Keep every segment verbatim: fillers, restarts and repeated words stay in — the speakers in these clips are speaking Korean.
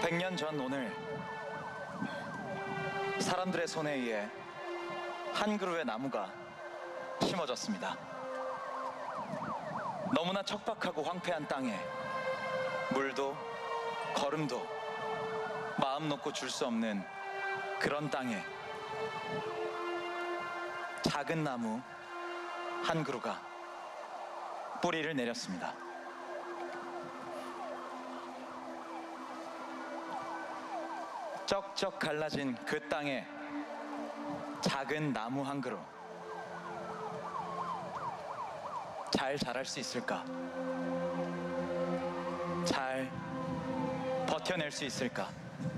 백 년 전 오늘 사람들의 손에 의해 한 그루의 나무가 심어졌습니다. 너무나 척박하고 황폐한 땅에 물도 거름도 마음 놓고 줄 수 없는 그런 땅에 작은 나무 한 그루가 뿌리를 내렸습니다. 쩍쩍 갈라진 그 땅에 작은 나무 한 그루, 잘 자랄 수 있을까? 잘 버텨낼 수 있을까?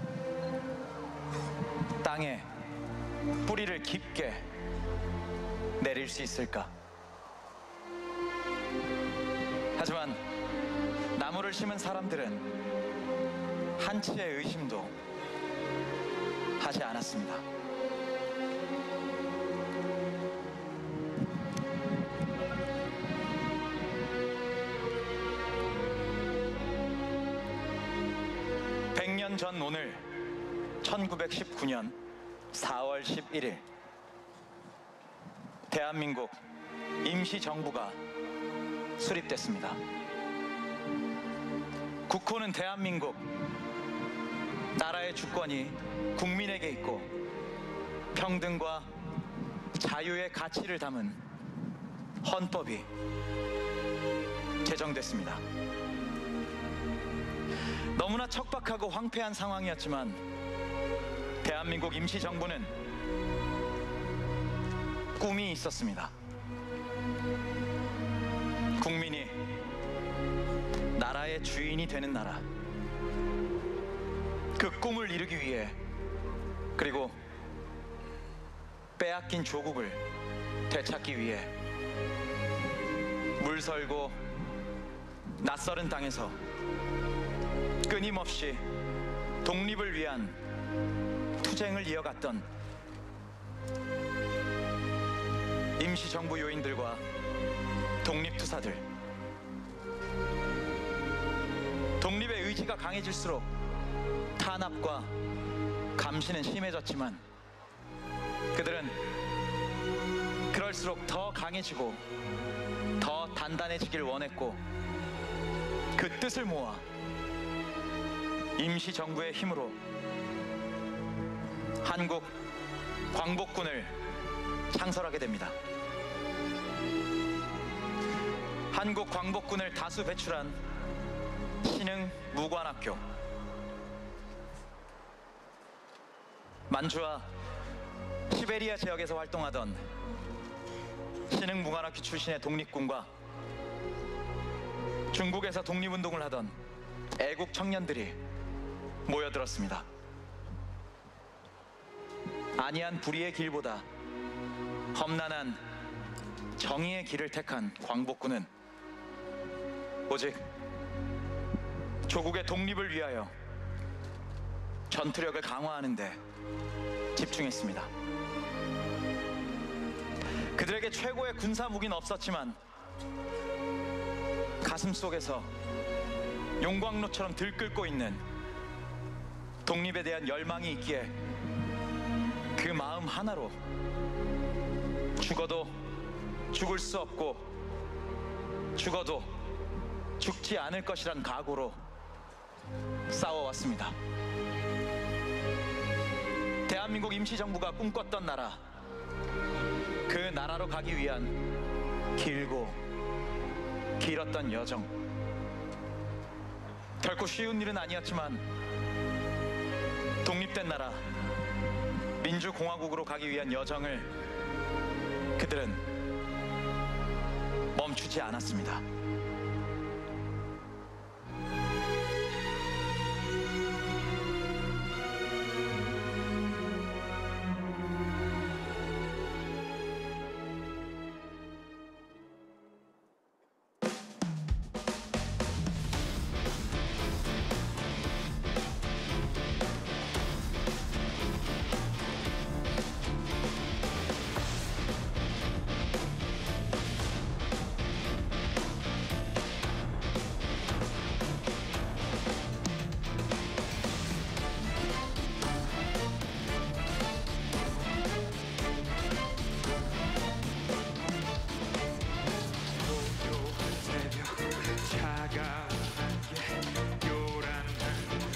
땅에 뿌리를 깊게 내릴 수 있을까? 하지만 나무를 심은 사람들은 한치의 의심도 하지 않았습니다. 백 년 전 오늘 천구백십구 년 사월 십일일 대한민국 임시정부가 수립됐습니다. 국호는 대한민국, 나라의 주권이 국민에게 있고 평등과 자유의 가치를 담은 헌법이 제정됐습니다. 너무나 척박하고 황폐한 상황이었지만 대한민국 임시정부는 꿈이 있었습니다. 국민이 나라의 주인이 되는 나라, 그 꿈을 이루기 위해, 그리고 빼앗긴 조국을 되찾기 위해 물설고 낯설은 땅에서 끊임없이 독립을 위한 투쟁을 이어갔던 임시정부 요인들과 독립투사들, 독립의 의지가 강해질수록 탄압과 감시는 심해졌지만 그들은 그럴수록 더 강해지고 더 단단해지길 원했고 그 뜻을 모아 임시정부의 힘으로 한국 광복군을 창설하게 됩니다. 한국 광복군을 다수 배출한 신흥 무관학교, 만주와 시베리아 지역에서 활동하던 신흥 무관학교 출신의 독립군과 중국에서 독립운동을 하던 애국 청년들이 모여들었습니다. 안이한 불의의 길보다 험난한 정의의 길을 택한 광복군은 오직 조국의 독립을 위하여 전투력을 강화하는 데 집중했습니다. 그들에게 최고의 군사 무기는 없었지만 가슴 속에서 용광로처럼 들끓고 있는 독립에 대한 열망이 있기에 그 마음 하나로 죽어도 죽을 수 없고 죽어도 죽지 않을 것이란 각오로 싸워왔습니다. 대한민국 임시정부가 꿈꿨던 나라, 그 나라로 가기 위한 길고 길었던 여정, 결코 쉬운 일은 아니었지만 독립된 나라, 민주공화국으로 가기 위한 여정을 그들은 멈추지 않았습니다.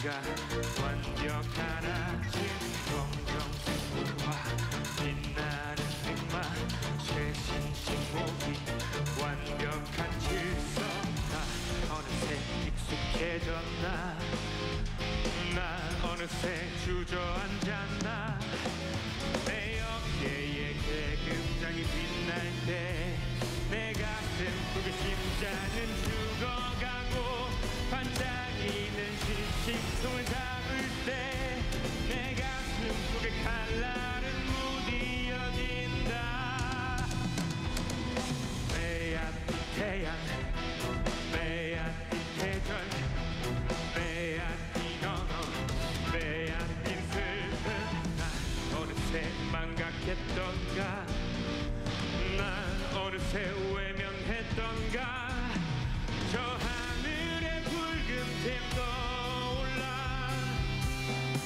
네가 완벽한 아침 검정색과 빛나는 흑마 최신 식목이 완벽한 질서가 어느새 익숙해졌나 나 어느새 주저앉았나 내 어깨에 계급장이 빛날 때 내 가슴 속에 심장은 죽어가고 반짝이는 신식송을 잡을 때 내 가슴 속에 칼날은 무디어진다 매앗빛 태양 매앗빛 계절 매앗빛 언어 매앗빛 슬픔 난 어느새 망각했던가 난 어느새 외면했던가 저 하늘에 붉은 템 떠올라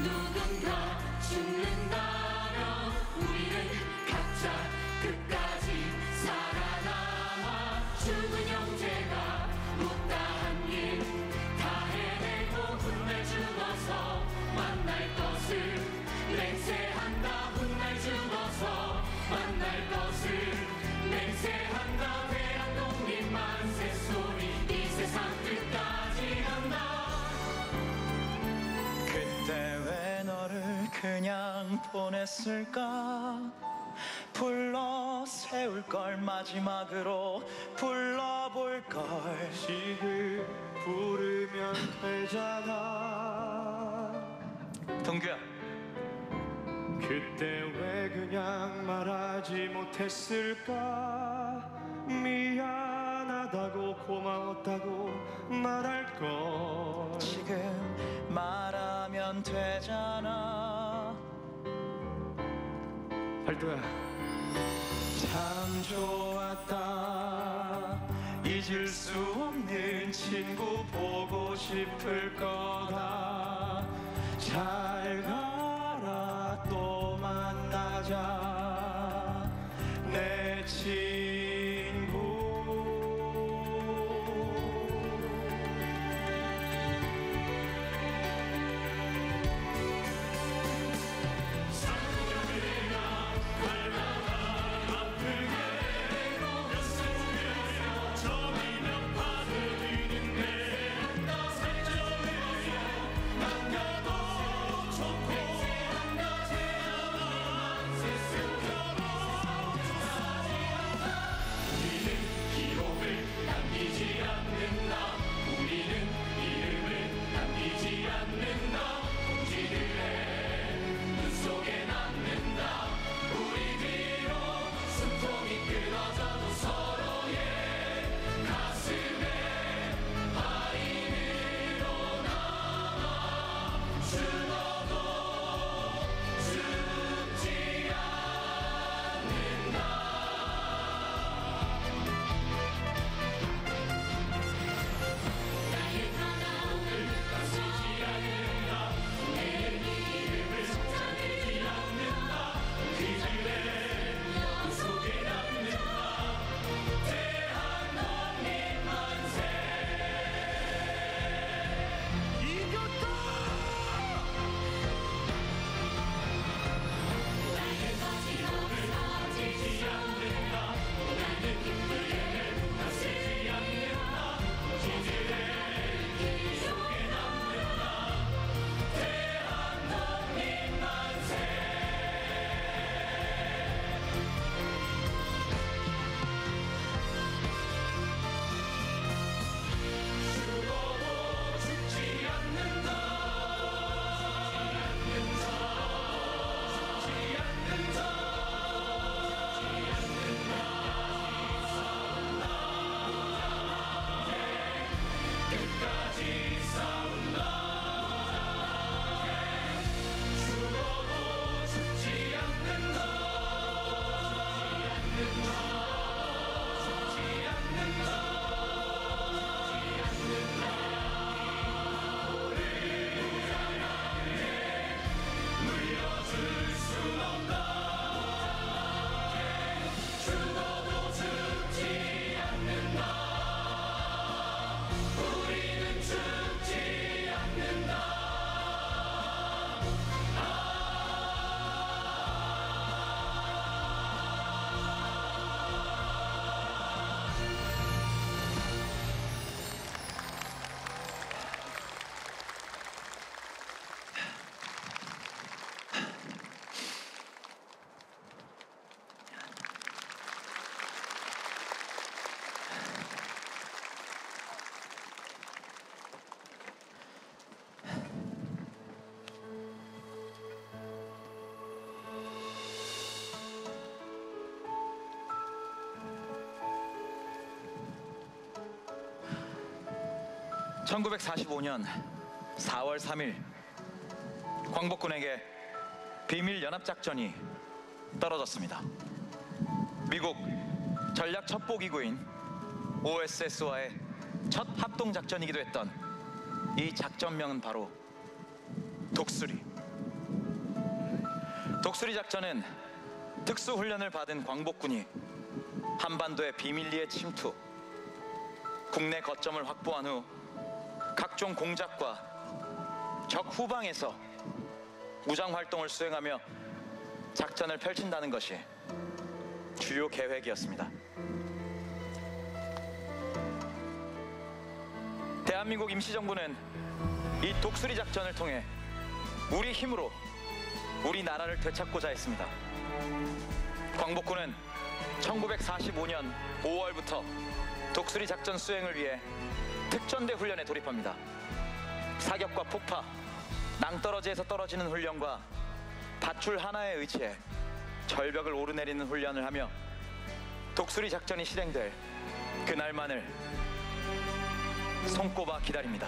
누군가 죽는다면 우리는 각자 끝까지 살아남아 죽은 형제가 못다한 일 다 해내고 훗날 죽어서 만날 것을 맹세한다. 훗날 죽어서 만날 것을 맹세한다. 대한독립 만세 소리 이 세상 끝까지 간다. 그때 왜 너를 그냥 보냈을까? 불러 세울 걸 마지막으로 불러볼 걸. 시를 부르면 되잖아. 동규야, 그때 왜 그냥 말하지 못했을까? 미안하다고 고마웠다고 말할 걸. 지금 말하면 되잖아. 발도야, 참 좋았다. 잊을 수 없는 친구 보고 싶을 거다. 잘 가라, 또 만나자 내 친구. 천구백사십오 년 사월 삼일 광복군에게 비밀 연합작전이 떨어졌습니다. 미국 전략 첩보기구인 오에스에스와의 첫 합동작전이기도 했던 이 작전명은 바로 독수리. 독수리 작전은 특수 훈련을 받은 광복군이 한반도의 비밀리에 침투, 국내 거점을 확보한 후 각종 공작과 적 후방에서 무장 활동을 수행하며 작전을 펼친다는 것이 주요 계획이었습니다. 대한민국 임시정부는 이 독수리 작전을 통해 우리 힘으로 우리나라를 되찾고자 했습니다. 광복군은 천구백사십오 년 오월부터 독수리 작전 수행을 위해 특전대 훈련에 돌입합니다. 사격과 폭파, 낭떠러지에서 떨어지는 훈련과 밧줄 하나에 의지해 절벽을 오르내리는 훈련을 하며 독수리 작전이 실행될 그날만을 손꼽아 기다립니다.